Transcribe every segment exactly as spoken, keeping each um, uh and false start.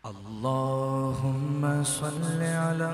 اللهم صل على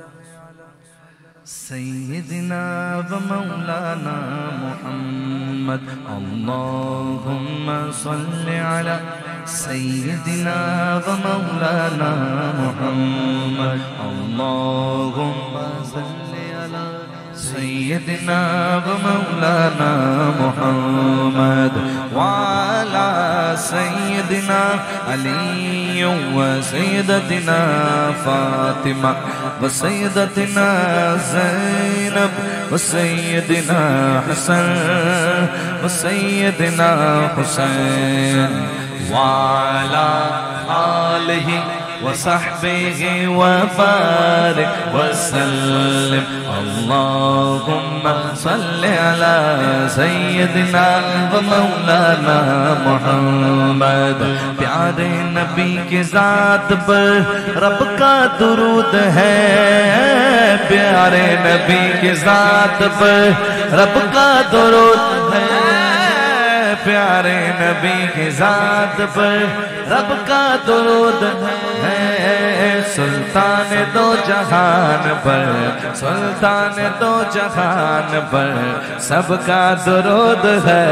سيدنا ومولانا محمد. اللهم صل على سيدنا ومولانا محمد. اللهم صل على سيدنا ومولانا محمد وعلى سيدنا علي وسيدتنا فاطمة وسيدتنا زينب وسيدنا حسن وسيدنا حسين وعلى آله وصحبه وبارك وسلم. اللهم صل على سيدنا ومولانا محمد. پیارے نبی کی ذات پر رب کا درود ہے. پیارے نبی کی ذات پر رب کا درود ہے. پیارے نبی کی ذات پر رب کا درود ہے. سلطان دو جہان پر سلطان دو جہان پر سب کا درود ہے.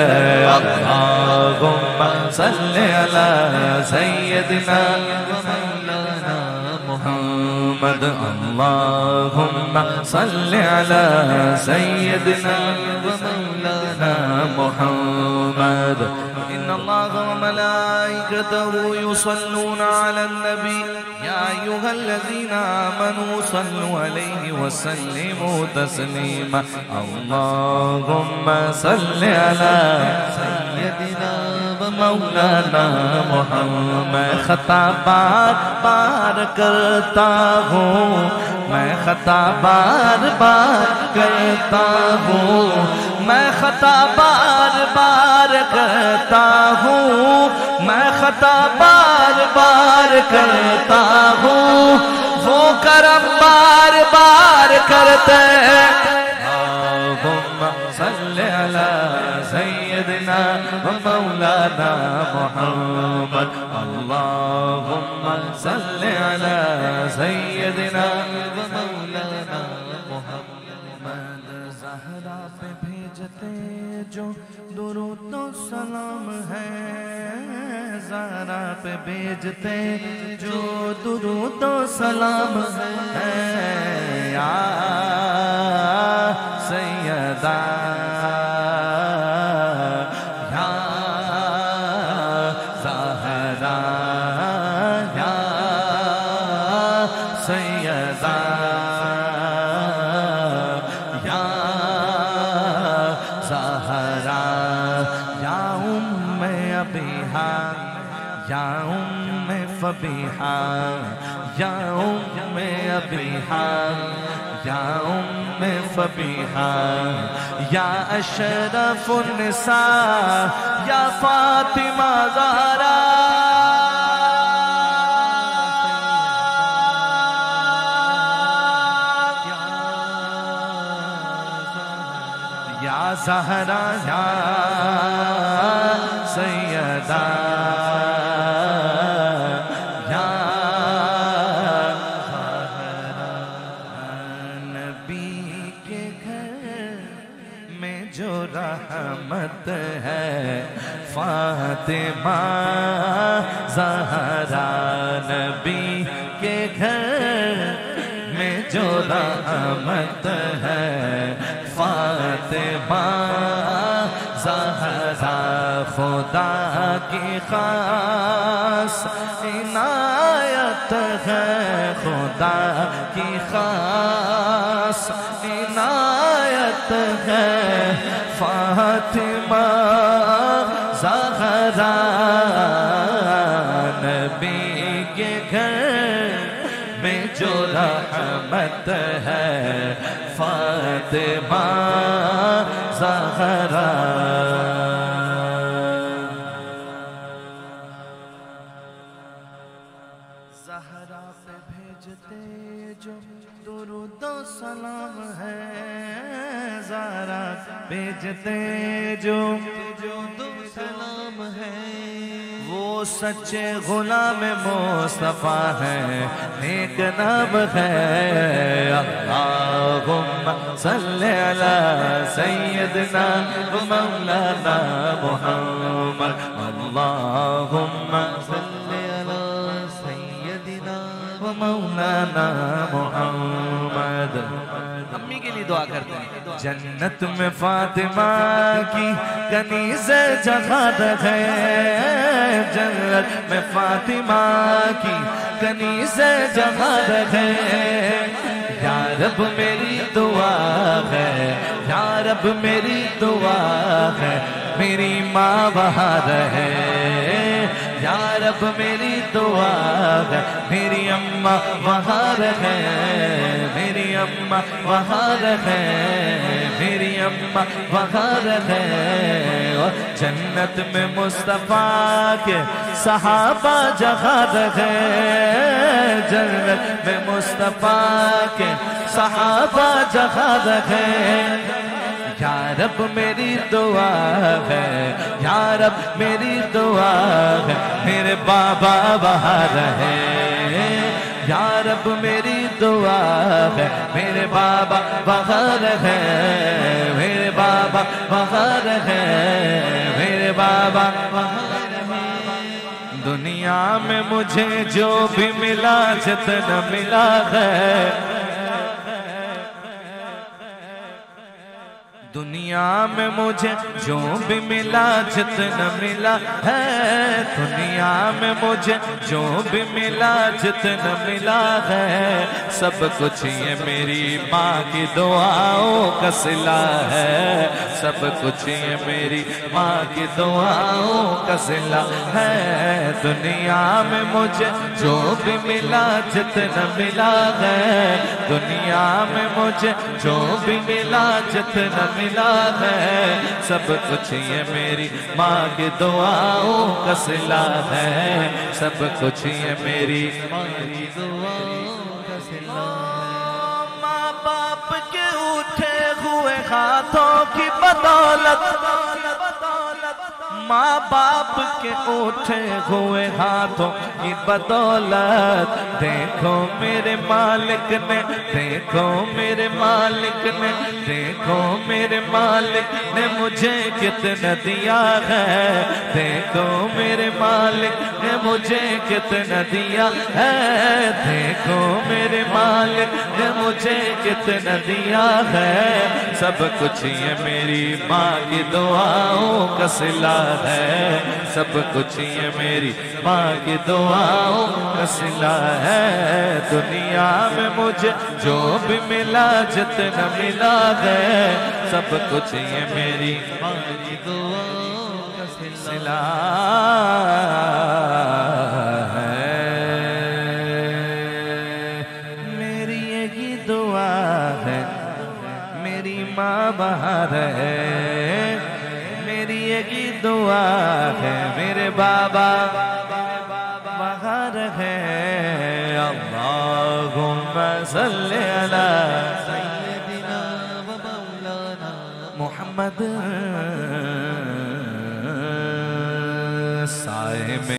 اللہم صلی علی سیدنا مولانا محمد. اللہم صلی علی سیدنا مولانا محمد. إن الله وملائكته يصلون على النبي يا أيها الذين آمنوا صلوا عليه وسلموا تسليما. اللهم صل على سيدنا ومولانا محمد. میں خطا بار بار کرتا ہوں میں خطا بار بار کرتا ہوں میں خطا بار بار کرتا ہوں میں خطا بار بار کرتا ہوں وہ کرم بار بار کرتے ہیں. اللہم صلی علی سیدنا ومولانا محمد. اللہم صلی علی سیدنا ومولانا محمد. زہرا پہ بھیجتے جو درود و سلام ہے زہرا پہ بھیجتے جو درود و سلام ہے. یا سیدہ یا زہرا یا سیدہ یا زہرا یا ام ابیہا یا ام فبیہا یا ام ابیہا یا ام فبیہا یا اشرف النساء یا فاطمہ زہرا. یا زہرا یا سیدہ یا زہرا. نبی کے گھر میں جو رحمت ہے فاطمہ زہرا. نبی کے گھر میں جو رحمت ہے فاطمہ زہرا. خدا کی خاص عنایت ہے خدا کی خاص عنایت ہے فاطمہ زہرا. نبی کے گھر میں جو رحمت ہے فاطمہ زہرا. زہرا پہ بھیجتے جو درود و سلام ہے زہرا بھیجتے جو درود و سلام ہے وہ سچے غلام مصطفیٰ ہیں، نیک نام ہے۔ اللہم صلی علی سیدنا و مولانا محمد، اللہم صلی علی سیدنا و مولانا محمد۔ امی کے لیے دعا کرتے ہیں۔ جنت میں فاطمہ کی کنیز جگہ رہے، جنت میں فاطمہ کی کنیز جگہ رہے۔ یا رب میری دعا ہے، یا رب میری دعا ہے، میری ماں وہاں رہے۔ یا رب میری دعا ہے، میری اماں وہاں رہے، میری اماں وہاں رہے، میری اماں وہاں رہے۔ اور جنت میں مصطفیٰ کے صحابہ جگہ رہے، جنت میں مصطفیٰ کے صحابہ جگہ رہے۔ یا رب میری دعا ہے، یا رب میری دعا ہے، میرے بابا وہاں رہے۔ یا رب میری دعا ہے، میرے بابا وہاں رہے، میرے بابا وہاں رہے، میرے بابا وہاں رہے۔ دنیا میں مجھے جو بھی ملا جتنا ملا ہے، دنیا میں مجھے جو بھی ملا جتنا ملا ہے، دنیا میں مجھے جو بھی ملا جتنا ملا ہے، سب کچھ یہ میری ماں کی دعاؤں کا صلہ ہے، سب کچھ یہ میری ماں کی دعاؤں کا صلہ ہے۔ دنیا میں مجھے جو بھی ملا جتنا ملا ہے، دنیا میں مجھے جو بھی ملا جتنا ملا ہے، سب کچھ یہ میری ماں کی دعاؤں کا صلہ ہے، سب کچھ یہ میری ماں کی دعاؤں کا صلہ ہے۔ ماں باپ کے اٹھے ہوئے ہاتھوں کی بدولت، ماں باپ کے اٹھے ہوئے ہاتھوں کی بدولت، دیکھو میرے مالک نے، دیکھو میرے مالک نے، دیکھو میرے مالک نے مجھے کتنا دیا ہے، دیکھو میرے مالک نے مجھے کتنا دیا ہے، دیکھو میرے مالک نے مجھے کتنا دیا ہے، سب کچھ یہ میری ماں کی دعاؤں کا صلہ ہے، سب کچھ یہ میری ماں کی دعاؤں کا صلہ ہے۔ دنیا میں مجھے جو بھی ملا جتنا ملا ہے، سب کچھ یہ میری ماں کی دعاؤں کا صلہ ہے۔ میری یہی دعا ہے، میری ماں وہاں رہے، میری یہی دعا ہے، میرے بابا وہاں رہے۔ اللہم صلی علی سیدنا و مولانا محمد۔ سائے میں